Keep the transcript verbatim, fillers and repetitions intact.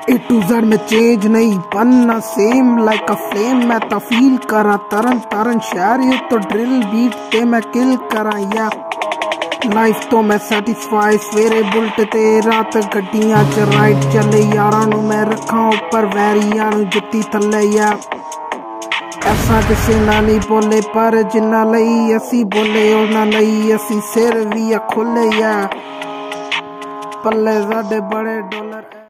A to Z में change नहीं बनना सेम लाइक अ फ्लेम। मैं तो फील करा तरन तरन शहर ये तो ड्रिल बीट ते मैं किल करा या लाइफ तो मैं सैटिस्फाई। सवेरे बुलट ते रात गड्डियां च राइड चले यारां नू मैं रखा उपर वैरियां नू जुत्ती थल्ले या ऐसा किसे ना नहीं बोले पर जिन्ना लई असी बोले उन्ना लई असी सिर भी खुले या पल्ले साडे बड़े डॉलर।